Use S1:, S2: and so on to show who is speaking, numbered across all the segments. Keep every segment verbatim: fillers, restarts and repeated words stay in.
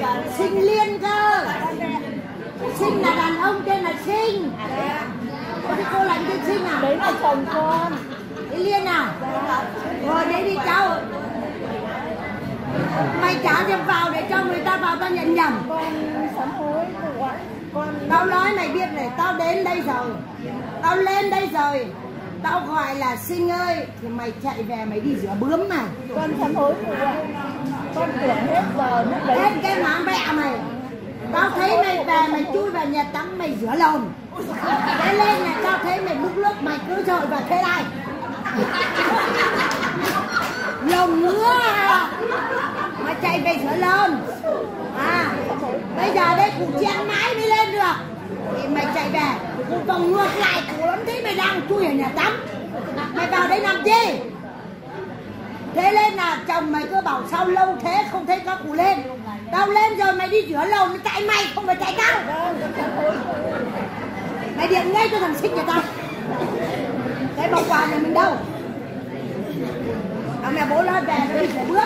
S1: Sinh Liên cơ. Sinh là đàn ông, tên là Sinh. Cái cô là tên Sinh à?
S2: Đấy là chồng con.
S1: Cái Liên à? Rồi đấy đi cháu. Mày trả tiền vào để cho người ta vào tao nhận nhầm.
S2: Con sám hối của con.
S1: Tao nói mày biết này, tao đến đây rồi, tao lên đây rồi, tao gọi là Sinh ơi, thì mày chạy về mày đi rửa bướm mày.
S2: Con sám hối của con tưởng hết giờ lúc đấy.
S1: Hết cái má mẹ mày. Tao thấy mày về mày chui vào nhà tắm mày rửa lồn. Thế lên là tao thấy mày múc nước mày cứ trội vào thế này. Lồng ngứa à. Mà chạy về rửa lồn. À, bây giờ đây cụ chen mãi mới lên được. Thì mày chạy về, cụ vòng ngược lại, cụ vẫn thấy mày đang chui ở nhà tắm. Mày vào đây làm chi? Thế lên là chồng mày cứ bảo sao lâu thế không thấy các cụ lên. Tao lên rồi mày đi rửa lầu, nó chạy mày không phải chạy tao. Mày điện ngay cho thằng Sinh nhà tao. Cái bọc quà nhà mình đâu? À, mẹ bố nói về đi rửa bướm.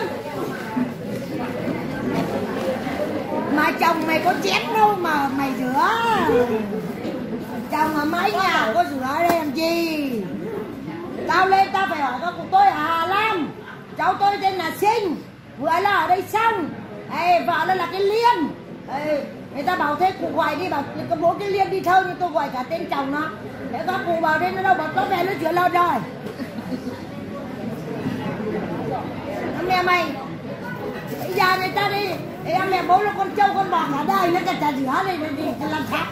S1: Mà chồng mày có chén đâu mà mày rửa. Chồng ở mấy nhà có rửa đây làm gì? Tao lên tao phải hỏi các cụ tôi ở Hà Lam. Cháu tôi tên là Sinh. Vừa là ở đây xong. Ê, vợ nó là cái Liên. Ê, người ta bảo thế cụ gọi đi, bảo có bố cái Liên đi thơ, nhưng tôi gọi cả tên chồng nó. Thế các cụ bảo đây nó đâu, bảo có về nó chuyển lợn rồi. Mẹ mày, bây giờ người ta đi. Ê, em mẹ bố là con trâu con bò cả đời, nó cả chả rửa đây để, để, để làm sao?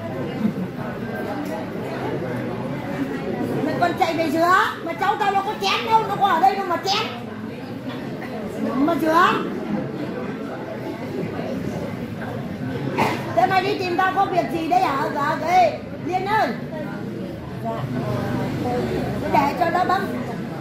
S1: Mày còn chạy về rửa, mà cháu tao nó có chén đâu, nó có ở đây đâu mà chén. Mà rửa. Thế mày đi tìm tao có việc gì đấy hả? Dạ, ê, Liên ơi.
S2: Dạ, tôi
S1: để cho nó bấm.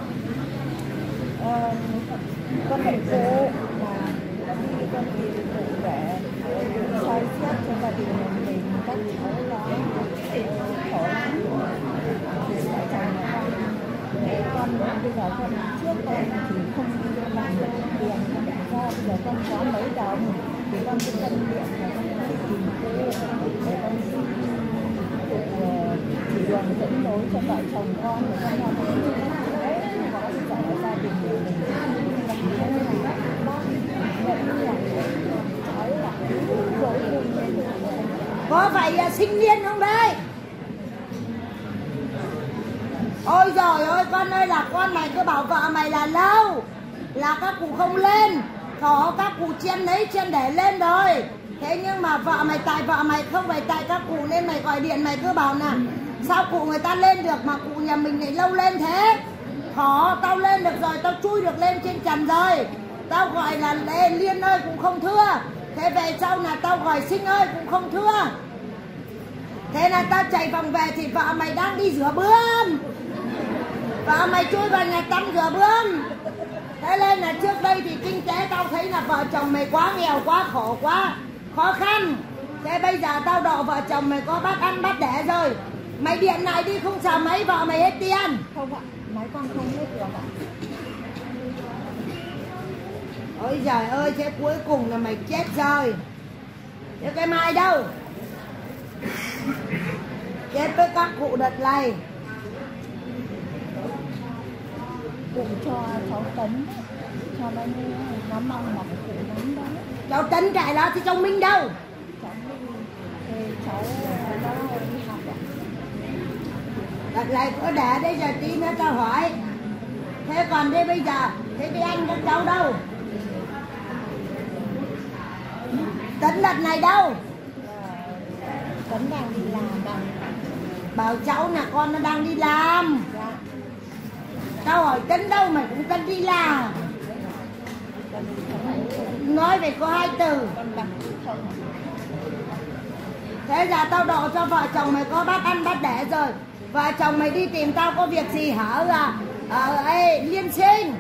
S2: Ờ, con thành phố mà đi con thì cụ để soi xét cho gia đình mình các cháu nó khổ lắm. Tại chồng là con con bây giờ con trước con thì không làm được tiền ra, bây giờ con có mấy đồng thì con cứ tâm niệm là con phải tìm cô để con xin cụ chỉ đường dẫn lối cho vợ chồng con để con làm đấy có phải gia đình mình
S1: có phải uh, Sinh Liên không đây? Ôi giời ơi con ơi, là con mày cứ bảo vợ mày là lâu là các cụ không lên, có các cụ chen lấy chen để lên rồi. Thế nhưng mà vợ mày, tại vợ mày không phải tại các cụ nên mày gọi điện mày cứ bảo nè, sao cụ người ta lên được mà cụ nhà mình lại lâu lên thế? Khó, tao lên được rồi, tao chui được lên trên trần rồi. Tao gọi là Liên ơi cũng không thưa. Thế về sau là tao gọi Sinh ơi cũng không thưa. Thế là tao chạy vòng về thì vợ mày đang đi rửa bướm. Vợ mày chui vào nhà tắm rửa bướm. Thế nên là trước đây thì kinh tế tao thấy là vợ chồng mày quá nghèo, quá khổ, quá khó khăn. Thế bây giờ tao độ vợ chồng mày có bát ăn bát đẻ rồi. Mày điện lại đi, không xài máy vợ mày hết tiền.
S2: Không ạ, máy con không hết được ạ.
S1: Ôi giời ơi, thế cuối cùng là mày chết rồi. Thế cái Mai đâu? Chết với các cụ đợt này.
S2: Cụ cho cháu Tấn, cho bao nhiêu nó mong mà cụ lắm đó.
S1: Cháu Tấn chạy đó thì cháu Minh đâu?
S2: Cháu Minh thì cháu nó đi học ạ.
S1: Đợt này cứ để đây giờ tí nữa tao hỏi. Thế còn đây bây giờ, thế cái anh các cháu đâu? Tấn đợt này đâu?
S2: Tấn đang đi làm ạ.
S1: Bảo cháu là con nó đang đi làm.
S2: Dạ.
S1: Tao hỏi Tấn đâu mày cũng Tấn đi làm. Nói về có hai từ. Thế giờ tao độ cho vợ chồng mày có bát ăn bát đẻ rồi. Vợ chồng mày đi tìm tao có việc gì hả? À, à, ê, Liên Sinh.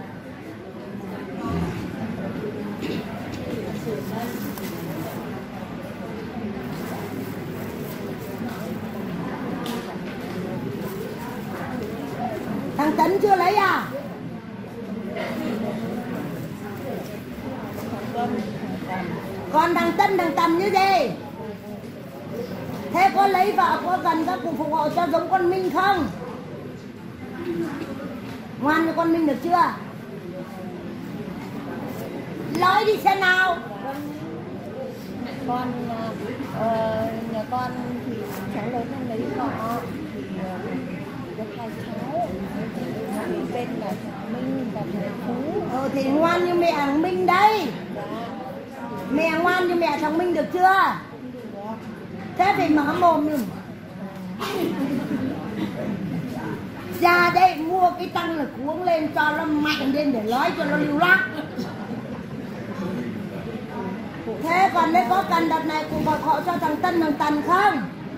S1: Thằng Tấn chưa lấy à? Còn thằng Tân thằng Tầm như gì? Thế có lấy vợ có cần các cụ phục hộ cho giống con Minh không? Ngoan cho con Minh được chưa? Nói đi xem nào.
S2: Con uh, nhà con thì cháu lớn lên lấy vợ thì uh, có hai cháu thì bên là thằng Minh và thằng Phú.
S1: Ờ thì ngoan như mẹ thằng Minh đây.
S2: Dạ.
S1: Mẹ ngoan như mẹ thằng Minh được chưa? Thế thì mở mồm đừng. Ra đây mua cái tăng lực uống lên cho nó mạnh lên để nói cho nó lưu loát. Thế còn nếu có cần đợt này cùng gọi họ cho thằng Tân thằng Tần không?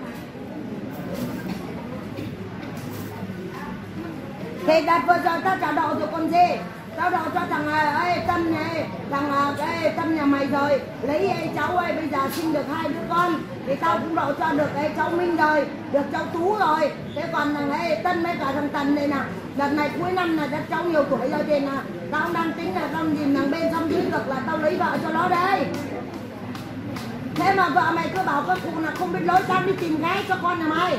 S1: Thì đợt vừa rồi tao trả độ rồi còn gì? Tao độ cho thằng ơi Tâm này, thằng ê, Tâm nhà mày rồi, lấy ê, cháu ơi bây giờ sinh được hai đứa con, thì tao cũng độ cho được ê, cháu Minh rồi, được cháu Tú rồi. Thế còn thằng ê, Tân với cả thằng Tần này nè, đợt này cuối năm là cháu nhiều tuổi rồi thì nè, tao đang tính là tao nhìn thằng bên xong dưới được là tao lấy vợ cho nó đây. Thế mà vợ mày cứ bảo các cụ là không biết lối, tao đi tìm gái cho con nhà mày.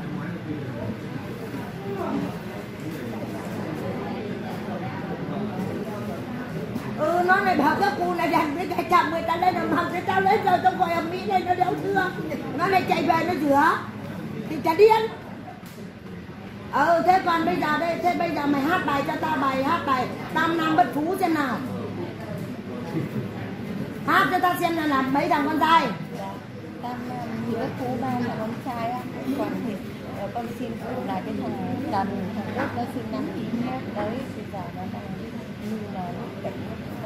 S1: Ừ, nó này bảo các cụ này dành với cái chồng người ta lên làm học, thì tao lấy rồi tao gọi ở Mỹ đây nó đéo thưa. Nó này chạy về nó rửa thì chả điên. Ừ, thế còn bây giờ đây, thế bây giờ mày hát bài cho tao bài hát bài Tam Nam Bất Phú xem nào. Hát cho tao xem là làm mấy thằng con trai.
S2: Tam Nam Bất Phú ba là con trai á, còn thì con xin phụ là cái thằng Tần, thằng Út nó sinh năm chín mốt đấy, bây giờ nó đang như là bệnh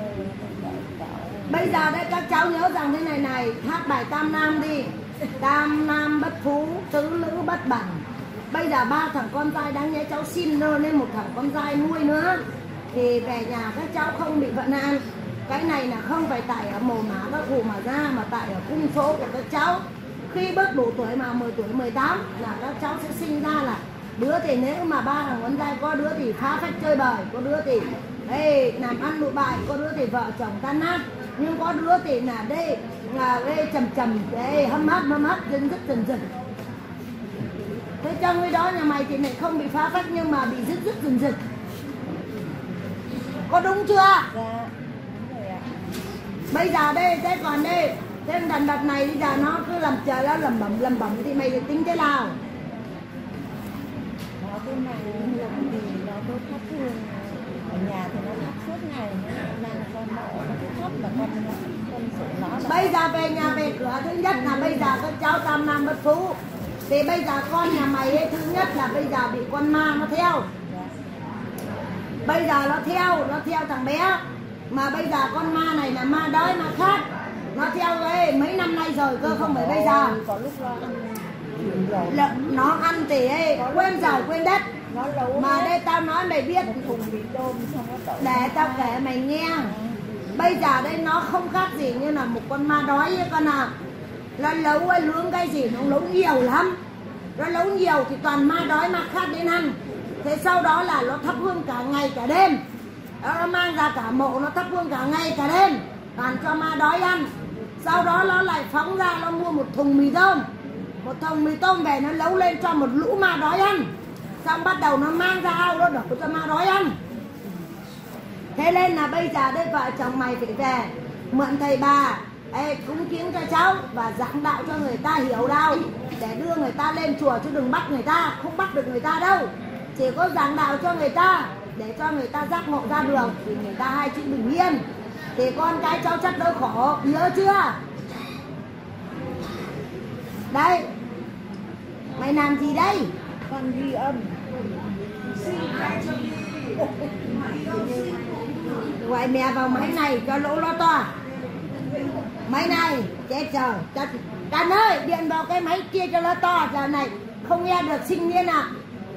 S1: bây giờ đây các cháu nhớ rằng thế này này, hát bài Tam Nam đi. Tam Nam Bất Phú, tứ nữ bất bẩn. Bây giờ ba thằng con trai đáng nhẽ cháu xin nơ lên một thằng con trai nuôi nữa, thì về nhà các cháu không bị vận nạn. Cái này là không phải tại ở mồ mả các cụ mà ra, mà tại ở cung số của các cháu. Khi bước đủ tuổi mà mười tuổi mười tám là các cháu sẽ sinh ra là đứa thì nếu mà ba thằng con trai, có đứa thì phá phách chơi bời, có đứa thì hey, làm ăn lụi bại, có đứa thì vợ chồng tan nát, nhưng có đứa thì là đây là đây trầm trầm đây hâm hấp hâm hấp dân rất dần dần. Thế trong cái đó nhà mày thì lại không bị phá phách nhưng mà bị dứt dứt dần dần. Có đúng chưa?
S2: Dạ, đúng rồi ạ.
S1: Bây giờ đây, thế còn đây, thế đàn đợt này bây giờ nó cứ làm trời nó lầm bẩm lầm bẩm thì mày tính thế nào?
S2: Nó cứ này làm gì nó cứ thắp hương ở nhà thì nó thắp suốt ngày, nó làm con mộ nó cứ thắp mà con con sổ nó.
S1: Bây giờ về nhà về cửa, thứ nhất là bây giờ các cháu Tam Nam Bất Phú, thì bây giờ con nhà mày ấy, thứ nhất là bây giờ bị con ma nó theo. Bây giờ nó theo, nó theo thằng bé. Mà bây giờ con ma này là ma đói ma khát. Nó theo ấy, mấy năm nay rồi cơ, không phải bây giờ.
S2: Có lúc nó ăn
S1: L nó ăn thì ấy, quên giỏi quên đất.
S2: nó lấu
S1: mà đây tao nói mày biết,
S2: một thùng mì tôm xong nó đổ.
S1: để tao kể mày nghe. Bây giờ đây nó không khác gì như là một con ma đói ấy con à. Nó lấu ấy, lướng cái gì nó lấu nhiều lắm. Nó lấu nhiều thì toàn ma đói ma khát đến ăn. Thế sau đó là nó thắp hương cả ngày cả đêm. Đó, nó mang ra cả mộ nó thắp hương cả ngày cả đêm, toàn cho ma đói ăn. Sau đó nó lại phóng ra, nó mua một thùng mì tôm. Một thùng mì tôm về nó nấu lên cho một lũ ma đói ăn. Xong bắt đầu nó mang ra ao nó đổ cho ma đói ăn. Thế nên là bây giờ đây vợ chồng mày phải về mượn thầy bà ê, cúng kiến cho cháu và giảng đạo cho người ta hiểu đạo, để đưa người ta lên chùa chứ đừng bắt người ta, không bắt được người ta đâu. Chỉ có giảng đạo cho người ta để cho người ta giác ngộ ra đường thì người ta hai chữ bình yên. Thì con cái cháu chắc đỡ khổ, nhớ chưa? Đây, mày làm gì đây?
S2: Con ghi âm.
S1: Gọi mẹ vào máy này cho lỗ lo to. Máy này, chết trời, chết. Tần ơi, điện vào cái máy kia cho nó to, giờ này không nghe được sinh viên à.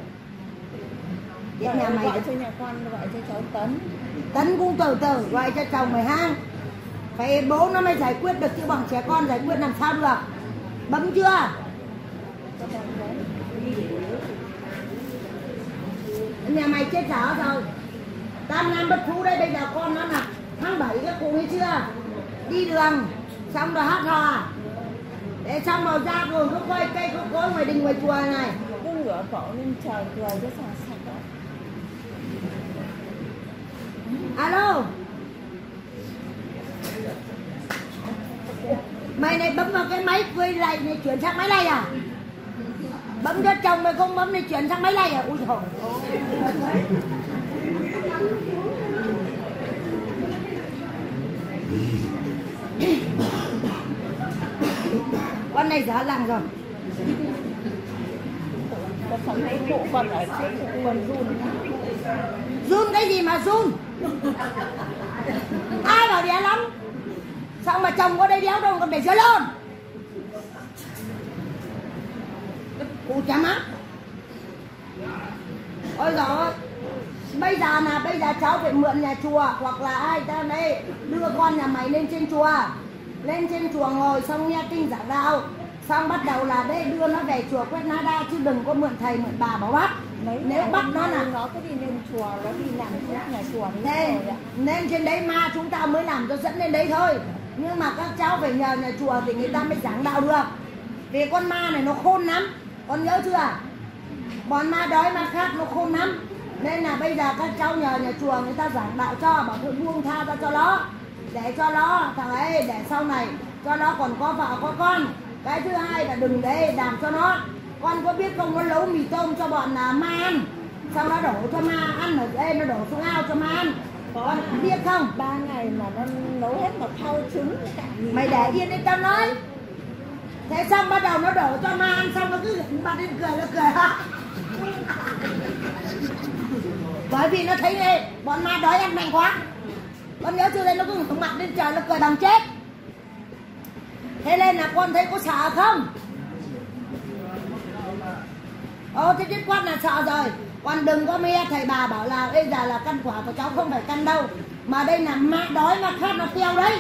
S2: Gọi, nhà mày gọi cho nhà con, gọi cho cháu Tấn.
S1: Tấn cũng từ từ, gọi cho chồng mày hang. Phải bố nó mới giải quyết được chứ bọn trẻ con giải quyết làm sao được. Bấm chưa? Nhà mày chết dở rồi. Tam Nam Bất Phú đây, bây giờ con nó là tháng bảy các cụ nghe chưa? Đi đường Xong rồi hát hò à? Để xong rồi ra vườn có cây cây có cối ngoài đình ngoài chùa này.
S2: Cứ ngửa cổ lên trời cười rất là sạch đó.
S1: Alo. Mày này bấm vào cái máy quay lại này chuyển sang máy này à? Bấm cho chồng mày không bấm này chuyển sang máy này à? Ui trời. Con này dở lằng rồi.
S2: Con sống thấy cụ con ở trước con run.
S1: Run cái gì mà run? Ai bảo đéo lắm? Sao mà chồng có đây đéo đâu còn để dưới luôn? Cụ chả mắt. Ôi giời ơi. Bây giờ là bây giờ cháu phải mượn nhà chùa hoặc là ai ta đây đưa con nhà mày lên trên chùa. Lên trên chùa ngồi xong nghe kinh giảng đạo. Xong bắt đầu là đây đưa nó về chùa Quét Ná Đa chứ đừng có mượn thầy mượn bà bảo bắt.
S2: Mấy
S1: nếu bắt nó là
S2: nó cứ đi lên chùa, nó đi làm thuốc nhà chùa
S1: nên, nên trên đấy ma chúng ta mới làm cho dẫn lên đấy thôi. Nhưng mà các cháu phải nhờ nhà chùa thì người ta mới giảng đạo được. Vì con ma này nó khôn lắm. Con nhớ chưa? Bọn ma đói ma khác nó khôn lắm. Nên là bây giờ các cháu nhờ nhà chùa người ta giảng đạo cho, bảo thôi buông tha ra cho nó. Để cho nó, thằng ấy, để sau này cho nó còn có vợ có con. Cái thứ hai là đừng để làm cho nó. Con có biết không, nó nấu mì tôm cho bọn là ma ăn. Xong nó đổ cho ma ăn ở đây, nó đổ xuống ao cho ma ăn. Con biết không?
S2: Ba ngày mà nó nấu hết một thau trứng cả.
S1: Mày để yên đi tao nói. Thế xong bắt đầu nó đổ cho ma ăn xong nó cứ mặt lên cười nó cười ha. Bởi vì nó thấy đây, bọn ma đói ăn mạnh quá. Con nhớ chưa đây nó cứ ngẩng mặt lên trời nó cười bằng chết. Thế nên là con thấy có sợ không? Ồ thế biết con là sợ rồi. Con đừng có nghe thầy bà bảo là bây giờ là căn quả của cháu không phải căn đâu. Mà đây là ma đói ma khát nó tiêu đấy.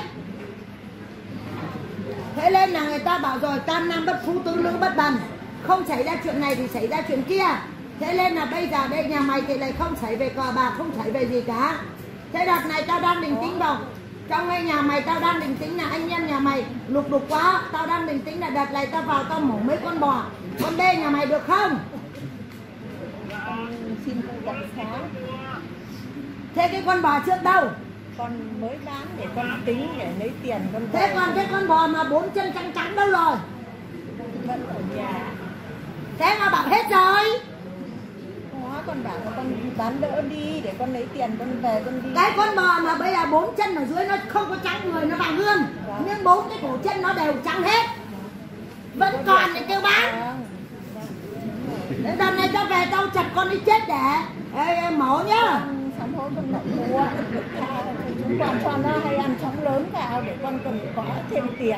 S1: Thế nên là người ta bảo rồi tam nam bất phú tứ nữ bất bần. Không xảy ra chuyện này thì xảy ra chuyện kia. Thế nên là bây giờ đây nhà mày thì lại không xảy về cờ bạc, không xảy về gì cả. Thế đợt này tao đang định tính vào trong ngay nhà mày, tao đang định tính là anh em nhà mày lục đục quá. Tao đang định tính là đợt này tao vào tao mổ mấy con bò, con đê nhà mày được không?
S2: Con xin con đặc xá.
S1: Thế cái con bò trước đâu?
S2: Con mới bán để con tính để lấy tiền con.
S1: Thế còn cái con bò mà bốn chân trắng trắng đâu rồi?
S2: Vẫn ở nhà.
S1: Thế mà bảo hết rồi.
S2: Đó, con bảo là con bán đỡ đi để con lấy tiền con về con đi.
S1: Cái con bò mà bây giờ bốn chân ở dưới nó không có trắng người, nó vàng gương. Vâng. Nhưng bốn cái cổ chân nó đều trắng hết. Vẫn còn để kêu bán. Vâng. Đến đợt này tao về tao chặt con đi chết để ê, mổ nhá.
S2: Sắm hối con đậu mua. Chúng con cho nó hay ăn chóng lớn vào để con cần có thêm tiền.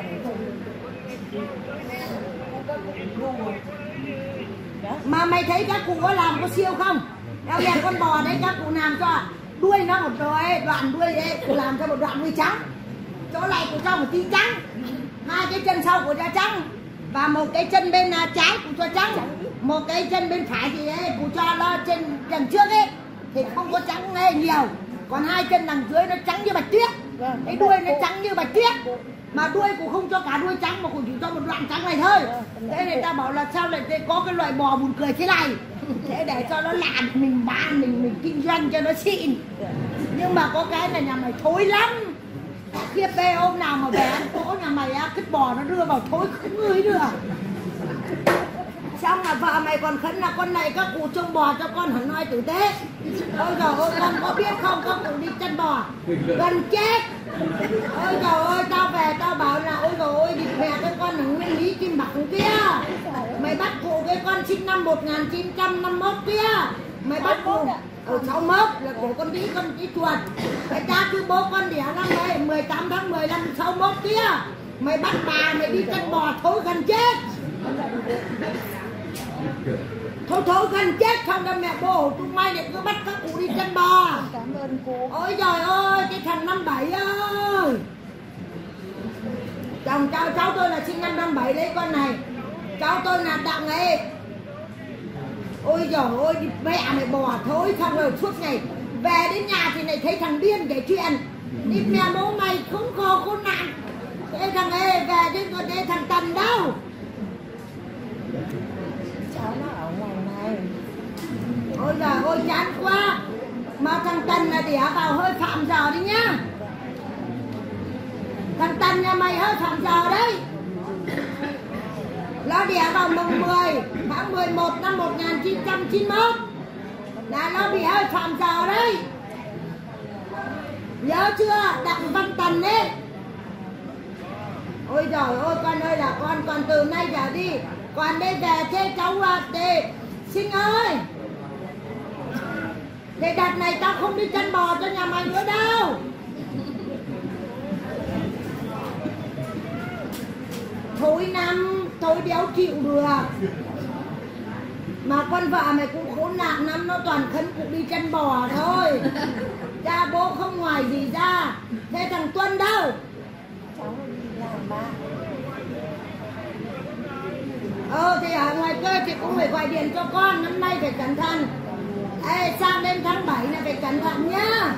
S1: Mà mày thấy các cụ có làm có siêu không? Đâu nhà con bò đấy các cụ làm cho đuôi nó một đoạn, đoạn đuôi đấy cụ làm cho một đoạn đuôi trắng. Chỗ này cụ cho một tí trắng. Hai cái chân sau của cho trắng. Và một cái chân bên trái cụ cho trắng. Một cái chân bên phải thì ấy, cụ cho nó trên đằng trước ấy thì không có trắng ấy nhiều. Còn hai chân đằng dưới nó trắng như bạch tuyết. Cái đuôi nó trắng như bạch tuyết. Mà đuôi cụ không cho cả đuôi trắng mà cụ chỉ cho một đoạn trắng này thôi. Thế người ta bảo là sao lại có cái loại bò buồn cười thế này. Thế để cho nó lạ mình bán, mình mình kinh doanh cho nó xịn. Nhưng mà có cái là nhà mày thối lắm. Khiếp bê hôm nào mà về ăn cỗ nhà mày á, cứt bò nó đưa vào thối không ngửi được. Xong là vợ mày còn khấn là con này các cụ trông bò cho con hẳn nói tử tế. Ôi trời ơi con có biết không, các cụ đi chăn bò gần chết. Ôi trời ơi tao về tao bảo là ôi trời ơi địt mẹ cái con là Nguyên Lý Kim Bạc kia. Mày bắt cụ cái con sinh năm một nghìn chín trăm năm mươi mốt kia. Mày bắt cụ ở sáu mươi mốt là của con tí con tí chuột. Cái cha cứ bố con đẻ năm đây mười tám tháng mười năm sáu mươi mốt kia. Mày bắt bà mày đi chăn bò thối gần chết. Thôi thôi gần chết không đâu mẹ bố tụi mày để cứ bắt các cụ đi chăn bò.
S2: Cảm ơn cô.
S1: Ôi trời ơi cái thằng năm bảy ơi. Chồng cháu cháu tôi là sinh năm năm bảy lấy con này. Cháu tôi là Đặng ấy. Ôi trời ơi mẹ mày bò thối xong rồi suốt ngày về đến nhà thì lại thấy thằng điên kể chuyện. Đi mẹ bố mày khốn khổ khốn nạn. Cái thằng ấy Thế thằng Tần đâu?
S2: Cháu nó ở ngoài này.
S1: Ôi giời ơi chán quá. Mà thằng Tần là đẻ vào hơi phạm giờ đi nhá. Thằng Tần nhà mày hơi phạm giờ đấy. Nó đẻ vào mùng mười tháng mười một năm một nghìn chín trăm chín mươi mốt. Là nó bị hơi phạm giờ đấy. Nhớ chưa? Đặng Văn Tần ấy. Ôi giời ơi con ơi là con còn từ nay trở đi. Còn đây về thế cháu Tề Sinh ơi. Thế đợt này tao không đi chăn bò cho nhà mày nữa đâu. Thôi năm, thôi đéo chịu được. Mà con vợ mày cũng khốn nạn lắm. Nó toàn khấn cụ đi chăn bò thôi. Cha bố không ngoài gì ra. Thế thằng Tuân đâu?
S2: Cháu đi làm ba.
S1: Ờ thì ở ngoài cơ thì cũng phải gọi điện cho con. Năm nay phải cẩn thận. Ê sang đến tháng bảy này phải cẩn thận nhá.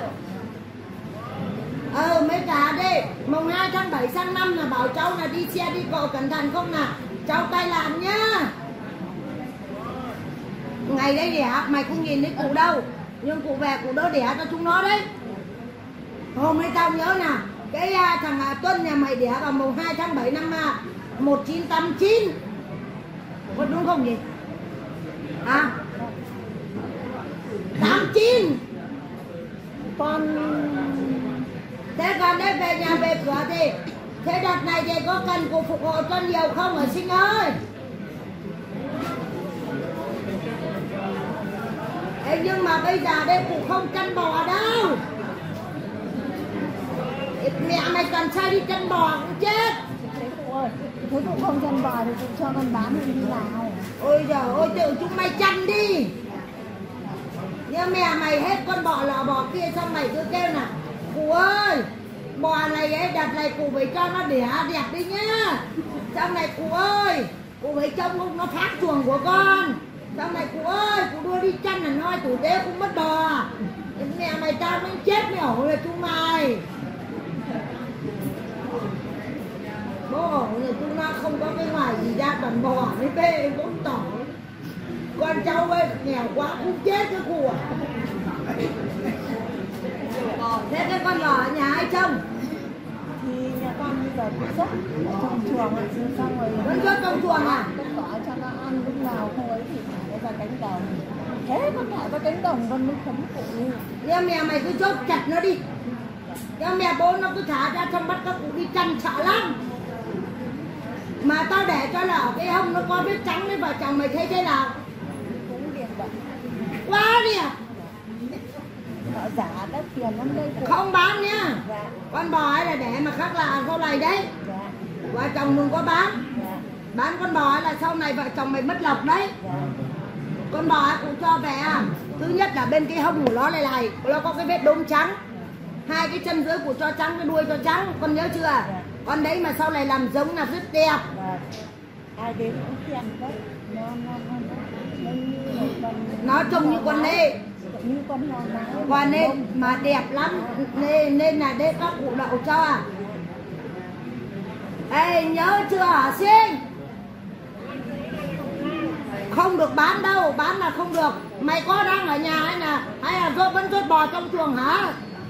S1: Ờ mấy cả đây mùng hai tháng bảy sang năm là bảo cháu là đi xe đi cộ cẩn thận không nào. Cháu tay làm nhá. Ngày đây đẻ mày không nhìn thấy cụ đâu. Nhưng cụ về cụ đỡ đẻ cho chúng nó đấy. Hôm nay tao nhớ nào. Cái uh, thằng uh, Tuân nhà mày đẻ vào mùng hai tháng bảy năm uh, một nghìn chín trăm tám mươi chín. Có đúng không nhỉ? À tám mươi chín.
S2: Con
S1: Thế còn đây về nhà về cửa thì thế đợt này thì có cần cụ phục hộ cho nhiều không hả Sinh ơi? Ê, nhưng mà bây giờ đây cụ không chăn bò đâu. Mẹ mày toàn sai đi chăn bò cũng chết.
S2: thế cụ ơi, thế cụ không chăn bò thì cụ cho con bán đi nào.
S1: Ôi giời ơi tự chúng mày chăn đi. Nhưng mẹ mày hết con bò lò bò kia xong mày cứ kêu nè cụ ơi bò này ấy đợt này cụ phải cho nó đẻ đẹp đi nhá. Xong này cụ ơi cụ phải trông không nó phát chuồng của con. Xong này cụ ơi cụ đưa đi chăn là nói tử tế cũng mất bò. Mẹ mày tao mới chết mới ổ là chúng mày. Bố ổ là chúng nó không có cái ngoài gì ra toàn bò với bê cũng tỏi. Con cháu ơi nghèo quá cũng chết cái cụ à. Thế cái con bò ở nhà ai trông?
S2: Thì nhà con bây giờ cũng rất ở trong chuồng ạ. Xong rồi
S1: Vẫn rất trong chuồng à?
S2: Con có cho nó ăn lúc nào không ấy thì thả nó ra cánh đồng. Thế con thả ra cánh đồng con mới khấn cụ.
S1: Nhưng mẹ mày cứ chốt chặt nó đi. Cho mẹ bố nó cứ thả ra xong bắt các cụ đi chăn sợ lắm. Mà tao để cho là ở cái hông nó có vết trắng đấy. Vợ chồng mày thấy thế nào?
S2: Cũng đẹp vậy.
S1: Quá đẹp.
S2: Họ giả đắt tiền lắm đây.
S1: Không bán nhá.
S2: Dạ.
S1: Con bò ấy là để mà khác là sau này đấy.
S2: Dạ.
S1: Vợ chồng đừng có bán.
S2: Dạ.
S1: Bán con bò ấy là sau này vợ chồng mày mất lộc đấy.
S2: Dạ.
S1: Con bò ấy cũng cho về à. Thứ nhất là bên cái hông của nó này này nó có cái vết đốm trắng. Hai cái chân dưới của cho trắng, cái đuôi cho trắng. Con nhớ chưa?
S2: Dạ.
S1: Con đấy mà sau này làm giống là rất đẹp.
S2: Dạ. Ai đến cũng khen đấy. Nó, nó, nó, nó như một con...
S1: Nó trông như con lê.
S2: Như con hò nãy.
S1: Và nên mà đẹp lắm. Nên, nên là để các cụ đậu cho à. Ê nhớ chưa hả Sinh? Không được bán đâu. Bán là không được. Mày có đang ở nhà hay là hay là rốt vẫn rốt bò trong chuồng hả?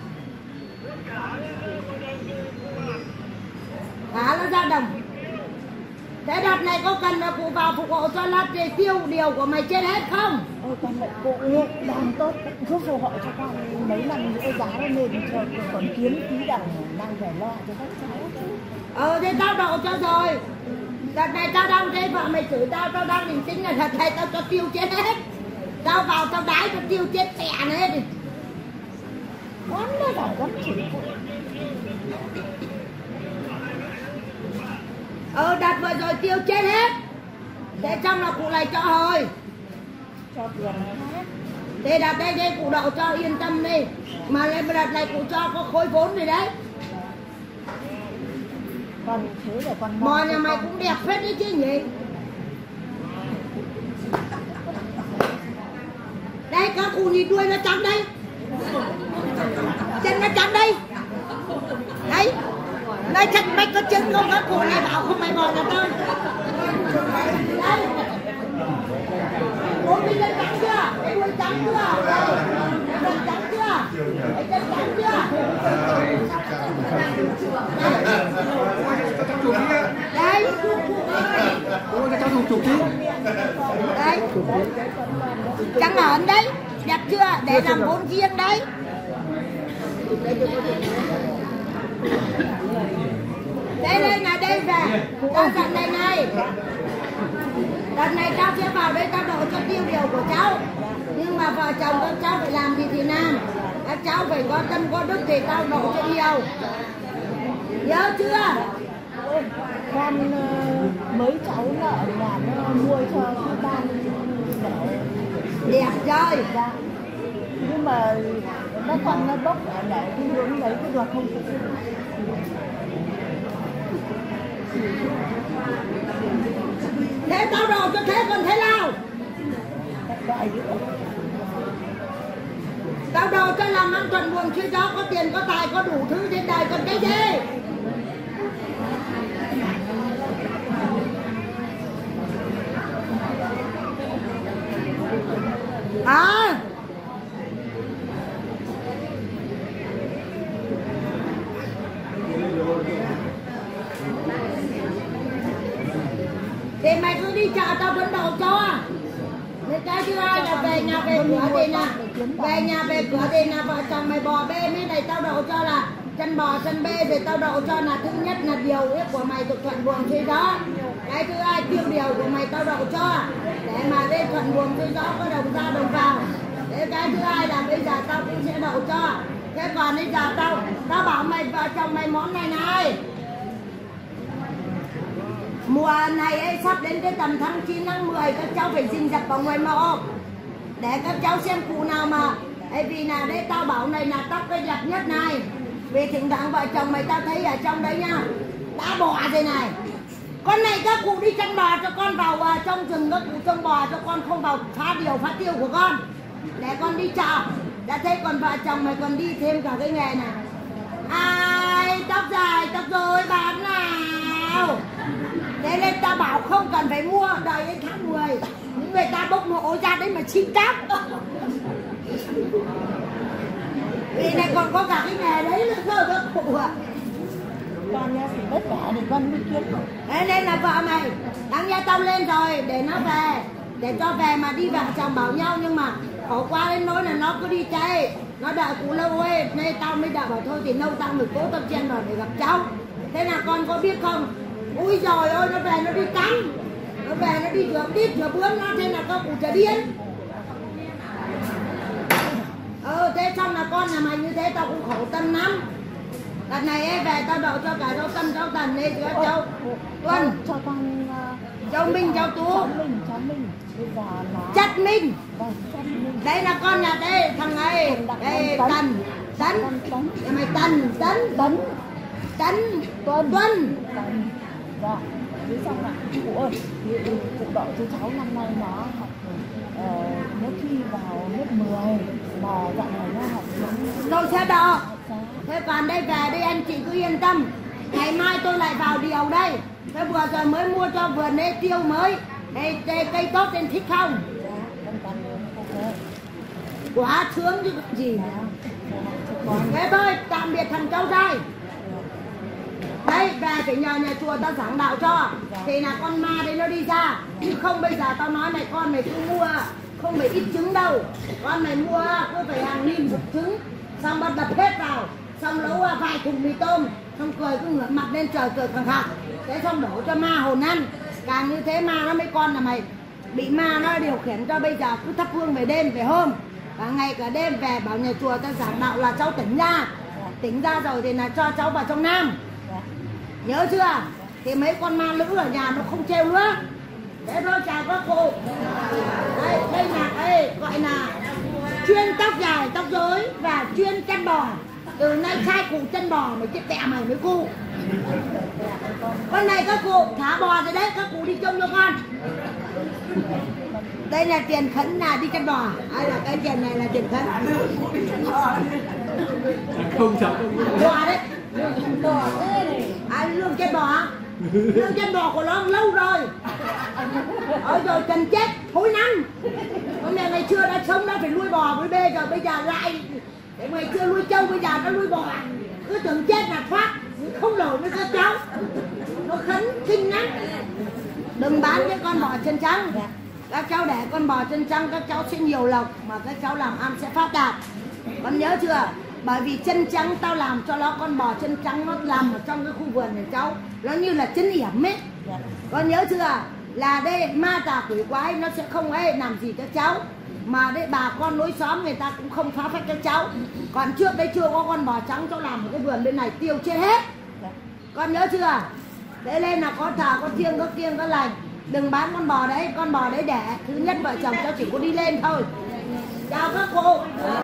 S1: Thả nó ra đồng. Thế đợt này có cần là cụ vào phục hộ cho lát về tiêu điều của mày chết hết không?
S2: Ôi con mẹ cụ làm tốt cứ phù hộ cho con mấy lần nữa giá nó lên cho còn kiếm tí đồng đang phải lo cho các cháu chứ.
S1: Ờ thế tao đậu cho rồi. Đợt này tao đang thế vợ mày chửi tao, tao đang định tính là đợt này tao cho tiêu chết hết. Tao vào tao đái cho tiêu chết tẻ này hết.
S2: Quán nó phải gấp chửi cụ.
S1: Ờ đợt vừa rồi tiêu chết hết. Thế trong là cụ lại cho hồi.
S2: Cho tiền hết.
S1: Thế đợt đây đây cụ đậu cho yên tâm đi. Mà lên đợt này cụ cho có khối vốn rồi đấy.
S2: Con thế là con
S1: Bò nhà mày cũng đẹp phết đấy chứ nhỉ. Đây các cụ nhìn đuôi nó trắng đây. Chân nó trắng đây. Đấy. Nói chắc mày có chân không, các cụ này bảo không mày bỏ cho tôi. Đây. Ôi mình lên trắng chưa? Cái đuôi trắng chưa? Đây. Trắng chưa? Cái chân trắng chưa? Đây.
S3: Ôi cho cháu dùng chụp chứ.
S1: Đấy. Trắng ẩn đấy. Đẹp chưa? Để làm bốn riêng đấy. Đây đây là đây về. Tao dặn này này. Lần này tao sẽ vào đây tao đổ cho tiêu điều của cháu. Nhưng mà vợ chồng các cháu phải làm gì thì làm. Các cháu phải có tâm có đức thì tao đổ cho nhiều. Nhớ chưa?
S2: Con uh, mấy cháu nó ở nhà nó mua cho các ban để
S1: đẹp rồi.
S2: dạ. Nhưng mà nó con nó bốc để cái hướng đấy cái được không?
S1: Thế tao đồ cho thế còn thế nào? Tao đồ cho làm ăn thuận buồm xuôi gió, có tiền có tài có đủ thứ trên đời còn cái gì? À thì mày cứ đi chợ tao vẫn đầu cho. Người ta thứ hai là về nhà về cửa thì là về nhà về cửa thì là vợ chồng mày bò bê mấy này tao đậu cho là chân bò chân bê thì tao đậu cho là thứ nhất là điều ước của mày thuộc thuận buồm xuôi gió. Cái thứ hai tiêu điều của mày tao đậu cho để mà lên thuận buồm xuôi gió có đồng ra đồng vào. Thế cái thứ hai là bây giờ tao cũng sẽ đậu cho. Thế còn bây giờ tao tao bảo mày vợ chồng mày món này này. Mùa này ấy, sắp đến cái tầm tháng chín tháng mười các cháu phải rình rập vào ngoài mộ để các cháu xem cụ nào mà ấy, vì là đấy tao bảo này là tóc cái đẹp nhất này. Vì thỉnh thoảng vợ chồng mày tao thấy ở trong đấy nha đã bò thế này. Con này các cụ đi chăn bò cho con vào uh, trong rừng, các cụ trông bò cho con không vào phá điều phá tiêu của con để con đi chợ. Đã thấy còn vợ chồng mày còn đi thêm cả cái nghề này. Ai tóc dài tóc rồi bán nào. Thế nên ta bảo không cần phải mua, đợi đến tháng mười những người ta bốc mộ ra đấy mà xin tóc. Vì này còn có cả cái nghề đấy nữa cơ các cụ ạ.
S2: Con nha phải vất vả để con mới kiếm.
S1: Thế nên là vợ mày đáng ra tao lên rồi để nó về, để cho về mà đi vợ chồng bảo nhau. Nhưng mà khổ quá đến nỗi là nó cứ đi chạy, nó đợi cụ lâu ấy nên tao mới đợi bảo thôi thì lâu tao mới cố tao chen vào để gặp cháu. Thế là con có biết không, ui giời ơi nó về nó đi cắm, nó về nó đi rửa đít rửa bướm nó, thế là con cụ trở điên. Ừ thế xong là con nhà mày như thế tao cũng khổ tâm lắm. Lần này ấy về tao đậu cho cả cháu Tâm cháu Tần đây cho cháu Tuân
S2: cho con uh,
S1: cháu Minh cháu Tú
S2: cháu Minh cháu Minh bây giờ là
S1: Chất Minh.
S2: vâng, Chất Minh.
S1: Đây là con nhà đây thằng ấy đây Tần Tấn nhà mày Tần Tấn
S2: Tấn
S1: Tấn
S2: Tuân
S1: Tuân.
S2: Dạ thế xong là cụ ơi cụ đậu cho cháu năm nay nó học uh, nó thi vào lớp mười mà dạo này nó học
S1: Tôi sẽ đọ. Thế còn đây về đây anh chị cứ yên tâm. Ngày mai tôi lại vào điều đây. Thế vừa rồi mới mua cho vườn đây tiêu mới. Đây, đây cây tốt nên thích không? Quá sướng chứ gì. Thế thôi tạm biệt thằng cháu trai. Đây về phải nhờ nhà chùa tao giảng đạo cho. Thì là con ma đấy nó đi ra. Chứ không bây giờ tao nói mày con mày cứ mua. Không phải ít trứng đâu. Con mày mua cứ phải hàng nghìn chục trứng. Xong bắt đập hết vào. Xong nấu vài thùng mì tôm. Xong cười cứ ngửa mặt lên trời cười khẳng khẳng. Thế xong đổ cho ma hồn ăn. Càng như thế ma nó mấy con là mày bị ma nó điều khiển cho bây giờ cứ thắp hương về đêm về hôm. Cả ngày cả đêm về bảo nhà chùa ta giảng đạo là cháu tỉnh ra. Tỉnh ra rồi thì là cho cháu vào trong Nam. Nhớ chưa? Thì mấy con ma lữ ở nhà nó không trêu nữa. Thế thôi chào các cụ. Đây, đây là đây, gọi là chuyên tóc dài, tóc rối và chuyên chăn bò. Từ nay sai cụ chân bò mày chết tẹ mày với cụ. Con này các cụ thả bò rồi đấy, các cụ đi trông cho con. Đây là tiền khấn là đi chăn bò. Đây là cái tiền này là tiền khấn.
S3: Không cháu
S1: Bò đấy. phải lương trên bò hả? Lương trên bò của nó lâu rồi. Ôi rồi cần chết thối năm. Con này ngày xưa đã sống đã phải nuôi bò với bê rồi bây giờ lại để ngày xưa nuôi trâu bây giờ nó nuôi bò. Cứ tưởng chết là thoát, không nổi với các cháu. Nó khấn kinh lắm. Đừng bán cái con bò chân trắng. Các cháu để con bò chân trắng các cháu sẽ nhiều lộc mà các cháu làm ăn sẽ phát đạt. Con nhớ chưa? Bởi vì chân trắng tao làm cho nó con bò chân trắng nó làm ở trong cái khu vườn này cháu, nó như là chân yểm ấy. Con nhớ chưa? Là đây ma tà quỷ quái nó sẽ không ấy làm gì các cháu. Mà đây bà con lối xóm người ta cũng không phá phách các cháu. Còn trước đây chưa có con bò trắng cháu làm ở cái vườn bên này tiêu chết hết. Con nhớ chưa? Thế nên là có thà có thiêng có kiêng có lành. Đừng bán con bò đấy, con bò đấy đẻ thứ nhất vợ chồng cháu chỉ có đi lên thôi. Chào các cô.